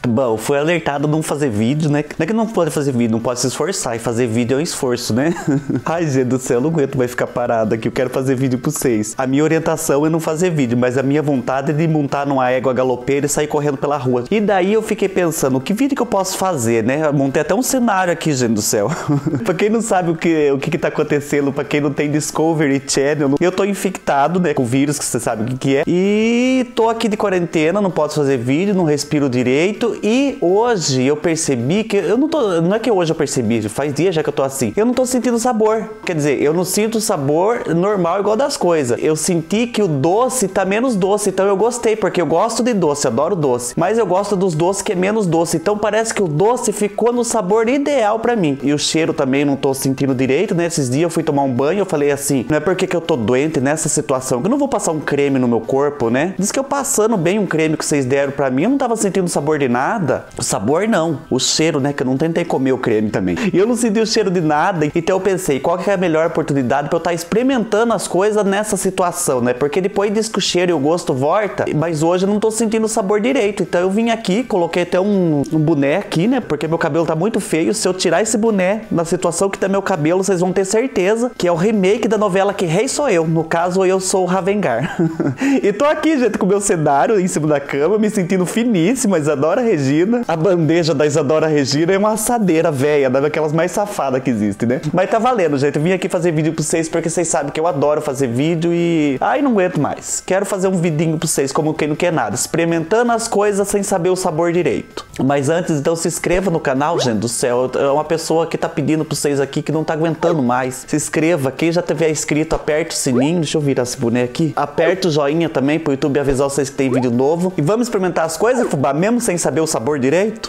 Bom, foi alertado a não fazer vídeo, né? Não é que não pode fazer vídeo, não pode se esforçar. E fazer vídeo é um esforço, né? Ai, gente do céu, eu não aguento mais ficar parado aqui. Eu quero fazer vídeo pra vocês. A minha orientação é não fazer vídeo, mas a minha vontade é de montar numa égua galopeira e sair correndo pela rua. E daí eu fiquei pensando, que vídeo que eu posso fazer, né? Eu montei até um cenário aqui, gente do céu. Pra quem não sabe o que tá acontecendo, pra quem não tem Discovery Channel, eu tô infectado, né? Com vírus, que você sabe o que é. E tô aqui de quarentena, não posso fazer vídeo, não respiro direito. E hoje eu percebi que eu não tô... Não é que hoje eu percebi, faz dias já que eu tô assim. Eu não tô sentindo sabor. Quer dizer, eu não sinto sabor normal igual das coisas. Eu senti que o doce tá menos doce, então eu gostei, porque eu gosto de doce, adoro doce. Mas eu gosto dos doces que é menos doce, então parece que o doce ficou no sabor ideal pra mim. E o cheiro também não tô sentindo direito, né? Esses dias eu fui tomar um banho, eu falei assim, não é porque que eu tô doente nessa situação, que eu não vou passar um creme no meu corpo, né? Diz que eu passando bem um creme que vocês deram pra mim, eu não tava sentindo sabor de nada. O sabor não, o cheiro, né? Que eu não tentei comer o creme também. E eu não senti o cheiro de nada, então eu pensei, qual que é a melhor oportunidade pra eu estar experimentando as coisas nessa situação, né? Porque depois diz que o cheiro e o gosto volta, mas hoje eu não tô sentindo o sabor direito. Então eu vim aqui, coloquei até um boné aqui, né? Porque meu cabelo tá muito feio. Se eu tirar esse boné na situação que tá meu cabelo, vocês vão ter certeza que é o remake da novela Que Rei Sou Eu. No caso, eu sou o Ravengar. E tô aqui, gente, com o meu cenário em cima da cama, me sentindo finíssima, Isadora Regina. A bandeja da Isadora Regina é uma assadeira velha, daquelas mais safadas que existe, né? Mas tá valendo, gente. Eu vim aqui fazer vídeo pra vocês porque vocês sabem que eu adoro fazer vídeo e... Ai, não aguento mais. Quero fazer um vidinho pra vocês como quem não quer nada. Experimentando as coisas sem saber o sabor direito. Mas antes, então, se inscreva no canal, gente do céu. É uma pessoa que tá pedindo pra vocês aqui que não tá aguentando mais. Se inscreva. Quem já tiver inscrito, aperte o sininho. Deixa eu virar esse boneco aqui. Aperte o joinha também pro YouTube avisar vocês que tem vídeo novo. E vamos experimentar as coisas, fubá, mesmo sem saber o sabor direito?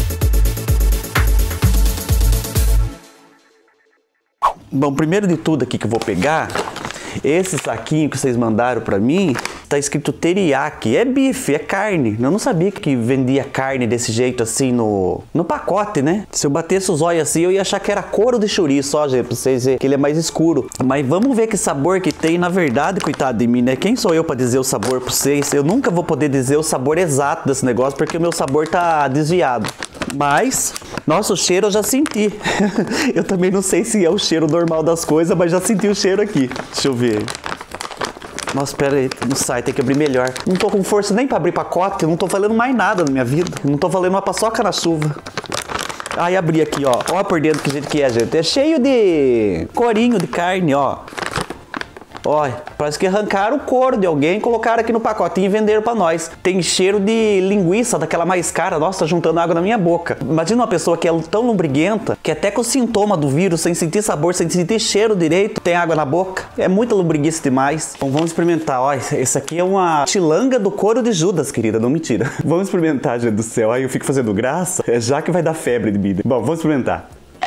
Bom, primeiro de tudo aqui que eu vou pegar, esse saquinho que vocês mandaram pra mim, tá escrito teriyaki, é bife, é carne. Eu não sabia que vendia carne desse jeito assim no pacote, né? Se eu batesse os olhos assim, eu ia achar que era couro de chouriço, ó, gente, pra vocês verem que ele é mais escuro. Mas vamos ver que sabor que tem, na verdade, coitado de mim, né? Quem sou eu pra dizer o sabor pra vocês? Eu nunca vou poder dizer o sabor exato desse negócio, porque o meu sabor tá desviado. Mas, nossa, o cheiro eu já senti. Eu também não sei se é o cheiro normal das coisas, mas já senti o cheiro aqui. Deixa eu ver. Nossa, pera aí, não sai, tem que abrir melhor. Não tô com força nem pra abrir pacote, eu não tô valendo mais nada na minha vida. Não tô valendo uma paçoca na chuva. Aí abri aqui, ó. Ó por dentro que jeito que é, gente. É cheio de corinho de carne, ó. Olha, parece que arrancaram o couro de alguém, colocaram aqui no pacotinho e venderam pra nós. Tem cheiro de linguiça, daquela mais cara. Nossa, tá juntando água na minha boca. Imagina uma pessoa que é tão lombriguenta, que até com o sintoma do vírus, sem sentir sabor, sem sentir cheiro direito, tem água na boca. É muita lombriguice demais. Então vamos experimentar. Olha, esse aqui é uma tilanga do couro de Judas, querida, não mentira. Vamos experimentar, gente do céu. Aí eu fico fazendo graça, já que vai dar febre de vida. Bom, vamos experimentar.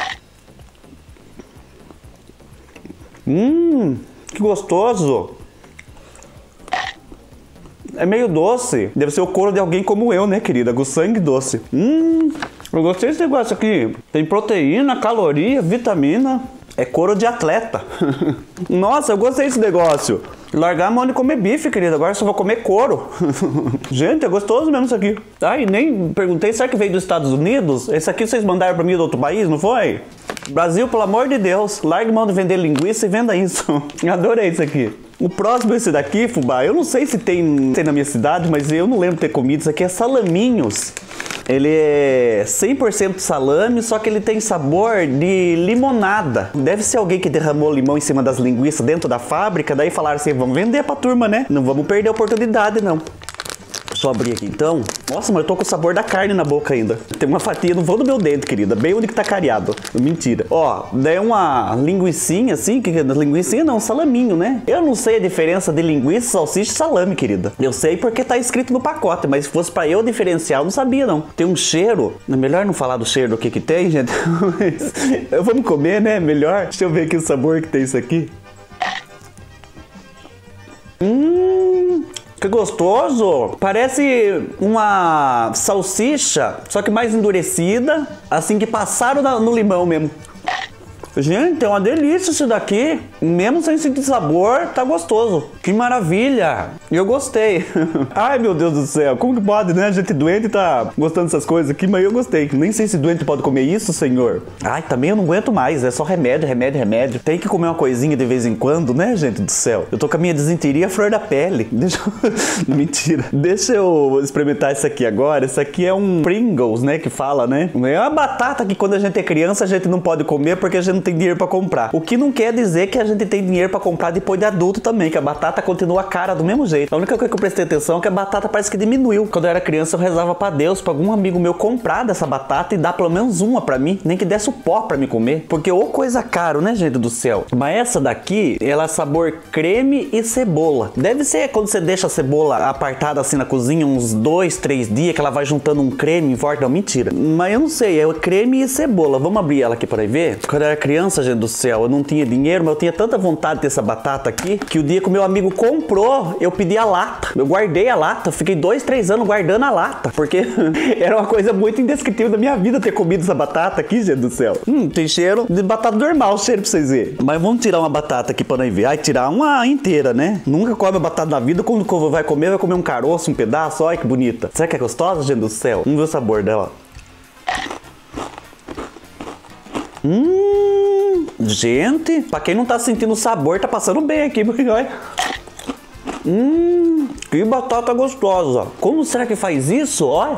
Que gostoso! É meio doce. Deve ser o couro de alguém como eu, né, querida? Com sangue doce. Eu gostei desse negócio aqui. Tem proteína, caloria, vitamina. É couro de atleta. Nossa, eu gostei desse negócio. Largar a mão de comer bife, querida. Agora eu só vou comer couro. Gente, é gostoso mesmo isso aqui. Ai, nem perguntei, será que veio dos Estados Unidos? Esse aqui vocês mandaram pra mim do outro país, não foi? Brasil, pelo amor de Deus, largue mão de vender linguiça e venda isso. Adorei isso aqui. O próximo é esse daqui, fubá. Eu não sei se tem na minha cidade, mas eu não lembro de ter comido. Isso aqui é salaminhos. Ele é 100% salame, só que ele tem sabor de limonada. Deve ser alguém que derramou limão em cima das linguiças dentro da fábrica. Daí falaram assim, vamos vender pra turma, né? Não vamos perder a oportunidade, não. Deixa eu abrir aqui então. Nossa, mas eu tô com o sabor da carne na boca ainda. Tem uma fatia no vão do meu dente, querida. Bem onde que tá cariado. Mentira. Ó, daí uma linguicinha assim. Linguicinha não, salaminho, né? Eu não sei a diferença de linguiça, salsicha e salame, querida. Eu sei porque tá escrito no pacote, mas se fosse pra eu diferenciar, eu não sabia, não. Tem um cheiro. É melhor não falar do cheiro do que tem, gente. Vamos comer, né? Melhor. Deixa eu ver aqui o sabor que tem isso aqui. Que gostoso! Parece uma salsicha, só que mais endurecida, assim que passaram no limão mesmo. Gente, é uma delícia isso daqui. Mesmo sem sentir sabor, tá gostoso. Que maravilha. Eu gostei. Ai, meu Deus do céu. Como que pode, né? A gente doente tá gostando dessas coisas aqui, mas eu gostei. Nem sei se doente pode comer isso, senhor. Ai, também eu não aguento mais. É só remédio, remédio, remédio. Tem que comer uma coisinha de vez em quando, né, gente do céu? Eu tô com a minha desinteria à flor da pele. Deixa eu... Mentira. Deixa eu experimentar isso aqui agora. Isso aqui é um Pringles, né, que fala, né? É uma batata que quando a gente é criança a gente não pode comer porque a gente não tem dinheiro pra comprar. O que não quer dizer que a gente tem dinheiro pra comprar depois de adulto também, que a batata continua cara do mesmo jeito. A única coisa que eu prestei atenção é que a batata parece que diminuiu. Quando eu era criança eu rezava pra Deus, pra algum amigo meu comprar dessa batata e dar pelo menos uma pra mim, nem que desse o pó pra me comer, porque ô coisa caro, né, gente do céu? Mas essa daqui, ela é sabor creme e cebola. Deve ser quando você deixa a cebola apartada assim na cozinha uns 2, 3 dias, que ela vai juntando um creme em volta. Não, mentira. Mas eu não sei, é creme e cebola. Vamos abrir ela aqui para ver? Quando eu era criança, gente do céu, eu não tinha dinheiro, mas eu tinha tanta vontade de ter essa batata aqui, que o dia que o meu amigo comprou, eu pedi a lata. Eu guardei a lata, fiquei 2, 3 anos guardando a lata, porque era uma coisa muito indescritível da minha vida ter comido essa batata aqui, gente do céu. Tem cheiro de batata normal, cheiro pra vocês verem. Mas vamos tirar uma batata aqui para nós ver. Ai, tirar uma inteira, né? Nunca come a batata na vida, quando vai comer um caroço, um pedaço. Olha que bonita. Será que é gostosa, gente do céu? Vamos ver o sabor dela. Gente, pra quem não tá sentindo o sabor, tá passando bem aqui, porque olha. Que batata gostosa. Como será que faz isso? Olha.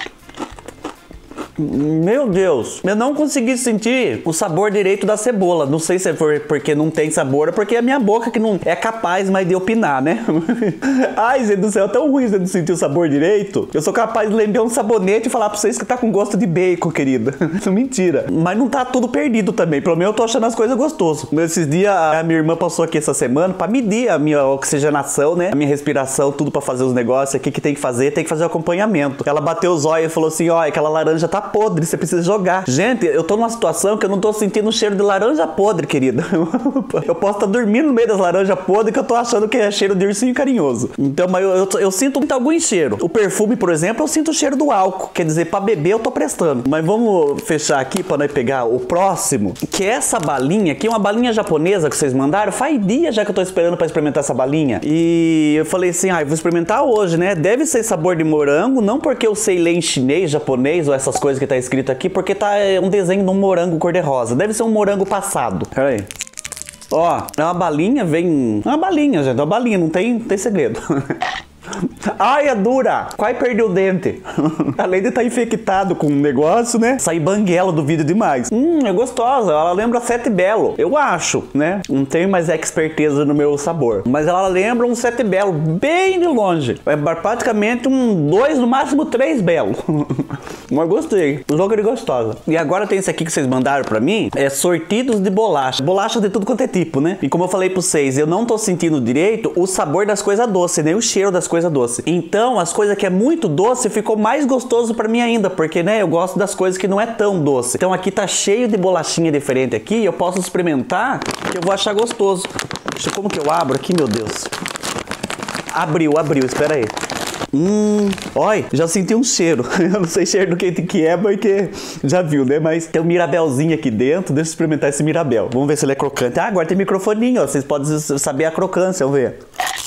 Meu Deus, eu não consegui sentir o sabor direito da cebola. Não sei se é porque não tem sabor ou porque é a minha boca que não é capaz mais de opinar, né? Ai, gente do céu, é tão ruim você não sentir o sabor direito. Eu sou capaz de lembrar um sabonete e falar pra vocês que tá com gosto de bacon, querida. Isso é mentira. Mas não tá tudo perdido também. Pelo menos eu tô achando as coisas gostosas. Esses dias a minha irmã passou aqui essa semana pra medir a minha oxigenação, né? A minha respiração, tudo pra fazer os negócios aqui que tem que fazer o acompanhamento. Ela bateu os olhos e falou assim, ó, aquela laranja tá podre, você precisa jogar. Gente, eu tô numa situação que eu não tô sentindo o cheiro de laranja podre, querida. Eu posso estar dormindo no meio das laranjas podres que eu tô achando que é cheiro de ursinho carinhoso. Então, mas eu sinto muito algum cheiro. O perfume, por exemplo, eu sinto o cheiro do álcool. Quer dizer, pra beber eu tô prestando. Mas vamos fechar aqui pra nós pegar o próximo, que é essa balinha aqui, uma balinha japonesa que vocês mandaram. Faz dias já que eu tô esperando pra experimentar essa balinha. E eu falei assim, eu vou experimentar hoje, né? Deve ser sabor de morango, não porque eu sei ler em chinês, japonês ou essas coisas que tá escrito aqui, porque tá um desenho de um morango cor-de-rosa. Deve ser um morango passado. Pera aí. Ó, é uma balinha, vem... É uma balinha, gente. É uma balinha, não tem segredo. Ai, é dura! Quase perdeu o dente. Além de estar infectado com um negócio, né? Sair banguela do vídeo demais. É gostosa. Ela lembra Sete Belo. Eu acho, né? Não tenho mais expertise no meu sabor. Mas ela lembra um Sete Belo bem de longe. É praticamente um 2, no máximo 3 Belo. Mas gostei. Jogo de gostosa. E agora tem esse aqui que vocês mandaram pra mim. É sortidos de bolacha. Bolacha de tudo quanto é tipo, né? E como eu falei pra vocês, eu não tô sentindo direito o sabor das coisas doces, nem o cheiro das coisas doces. Então, as coisas que é muito doce ficou mais gostoso pra mim ainda, porque, né, eu gosto das coisas que não é tão doce. Então aqui tá cheio de bolachinha diferente aqui, eu posso experimentar, que eu vou achar gostoso. Deixa eu, como que eu abro aqui, meu Deus? Abriu, espera aí. Olha, já senti um cheiro. Eu não sei cheiro do que é, porque já viu, né? Mas tem um mirabelzinho aqui dentro. Deixa eu experimentar esse mirabel. Vamos ver se ele é crocante. Ah, agora tem microfoninho, ó. Vocês podem saber a crocância, vamos ver.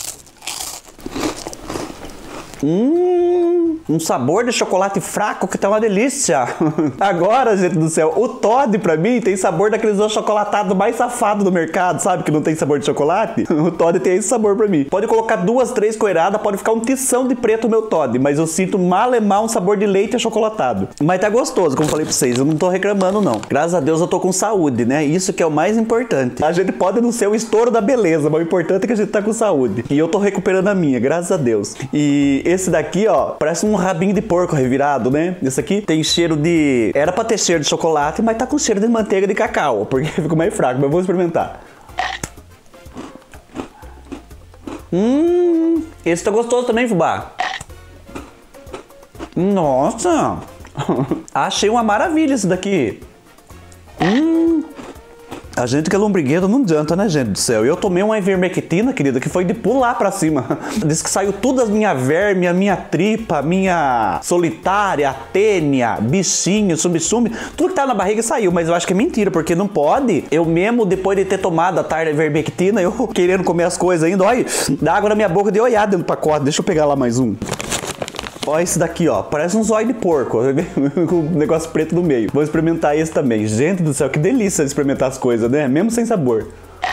Um sabor de chocolate fraco que tá uma delícia. Agora, gente do céu, o Toddy pra mim tem sabor daqueles achocolatados mais safados do mercado, sabe? Que não tem sabor de chocolate. O Toddy tem esse sabor pra mim. Pode colocar 2, 3 coeradas, pode ficar um tição de preto o meu Toddy, mas eu sinto malemar um sabor de leite achocolatado. Mas tá gostoso, como eu falei pra vocês, eu não tô reclamando não. Graças a Deus eu tô com saúde, né? Isso que é o mais importante. A gente pode não ser o estouro da beleza, mas o importante é que a gente tá com saúde. E eu tô recuperando a minha, graças a Deus. E esse daqui, ó, parece um rabinho de porco revirado, né? Esse aqui tem cheiro de... Era pra ter cheiro de chocolate, mas tá com cheiro de manteiga de cacau, porque ficou mais fraco, mas eu vou experimentar. Esse tá gostoso também, fubá. Nossa! Achei uma maravilha esse daqui. A gente que é lombriguento não adianta, né, gente do céu? Eu tomei uma ivermectina, querida, que foi de pular pra cima. Diz que saiu tudo as minhas vermes, a minha tripa, a minha solitária, a tênia, bichinho, sumi-sumi. Tudo que tá na barriga saiu, mas eu acho que é mentira, porque não pode. Eu mesmo, depois de ter tomado a tarde da ivermectina, eu querendo comer as coisas ainda, olha, dá água na minha boca de olhar dentro do pacote. Deixa eu pegar lá mais um. Olha esse daqui, ó. Parece um zóio de porco. Com um negócio preto no meio. Vou experimentar esse também. Gente do céu, que delícia de experimentar as coisas, né? Mesmo sem sabor.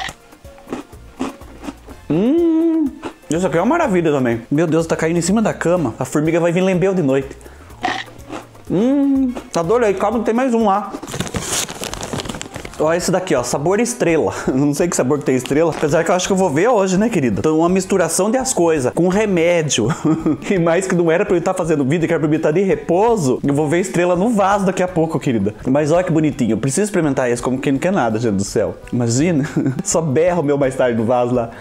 Isso aqui é uma maravilha também. Meu Deus, tá caindo em cima da cama. A formiga vai vir lamber de noite. Adorei. Calma que tem mais um lá. Olha esse daqui, ó, sabor estrela. Não sei que sabor que tem estrela, apesar que eu acho que eu vou ver hoje, né, querida? Então, uma misturação das coisas, com remédio. E mais que não era pra eu estar fazendo vídeo, que era pra eu estar de repouso. Eu vou ver estrela no vaso daqui a pouco, querida. Mas olha que bonitinho. Eu preciso experimentar esse, como quem não quer nada, gente do céu. Imagina. Só berra o meu mais tarde no vaso lá.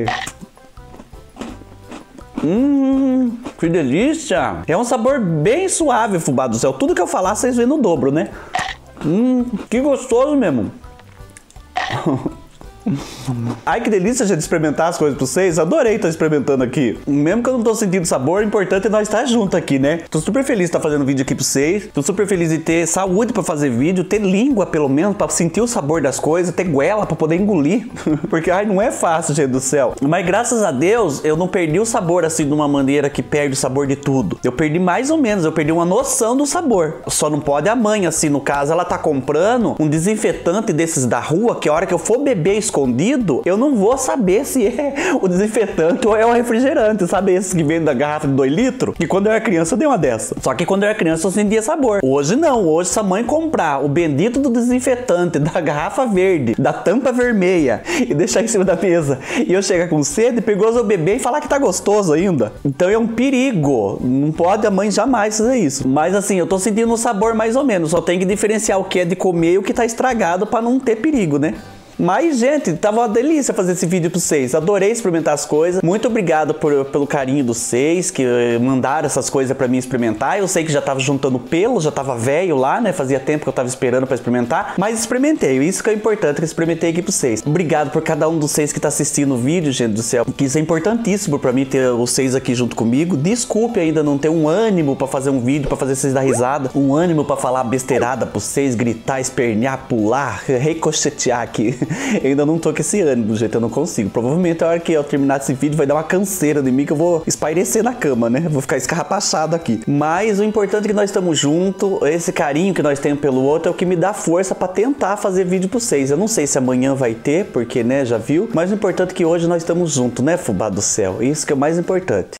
Que delícia. É um sabor bem suave, fubá do céu. Tudo que eu falar, vocês veem no dobro, né? Que gostoso mesmo. Ai, que delícia de experimentar as coisas pra vocês. Adorei estar experimentando aqui. Mesmo que eu não tô sentindo sabor, o importante é nós estar junto aqui, né? Tô super feliz de estar fazendo vídeo aqui pra vocês. Tô super feliz de ter saúde pra fazer vídeo, ter língua pelo menos pra sentir o sabor das coisas, ter goela pra poder engolir. Porque, ai, não é fácil, gente do céu. Mas graças a Deus, eu não perdi o sabor assim de uma maneira que perde o sabor de tudo. Eu perdi mais ou menos, eu perdi uma noção do sabor. Só não pode a mãe, assim, no caso, ela tá comprando um desinfetante desses da rua, que a hora que eu for beber escondido, eu não vou saber se é o desinfetante ou é o refrigerante, sabe? Esses que vem da garrafa de 2 litros. E quando eu era criança eu dei uma dessa. Só que quando eu era criança eu sentia sabor. Hoje não. Hoje se a mãe comprar o bendito do desinfetante da garrafa verde, da tampa vermelha e deixar em cima da mesa e eu chegar com sede, perigoso eu beber e falar que tá gostoso ainda. Então é um perigo. Não pode a mãe jamais fazer isso. Mas assim, eu tô sentindo o sabor mais ou menos. Só tem que diferenciar o que é de comer e o que tá estragado pra não ter perigo, né? Mas, gente, tava uma delícia fazer esse vídeo pra vocês. Adorei experimentar as coisas. Muito obrigado pelo carinho de vocês que mandaram essas coisas pra mim experimentar. Eu sei que já tava juntando pelo, já tava velho lá, né? Fazia tempo que eu tava esperando pra experimentar. Mas experimentei. Isso que é importante, que eu experimentei aqui pra vocês. Obrigado por cada um de vocês que tá assistindo o vídeo, gente do céu. Que isso é importantíssimo pra mim ter vocês aqui junto comigo. Desculpe ainda não ter um ânimo pra fazer um vídeo, pra fazer vocês dar risada. Um ânimo pra falar besteirada pra vocês, gritar, espernear, pular, ricochetear aqui. Eu ainda não tô com esse ânimo, do jeito eu não consigo. Provavelmente a hora que eu terminar esse vídeo vai dar uma canseira de mim que eu vou espairecer na cama, né? Vou ficar escarrapachado aqui. Mas o importante é que nós estamos juntos. Esse carinho que nós temos pelo outro é o que me dá força pra tentar fazer vídeo pra vocês. Eu não sei se amanhã vai ter, porque, né, já viu. Mas o importante é que hoje nós estamos juntos, né, fubá do céu? Isso que é o mais importante.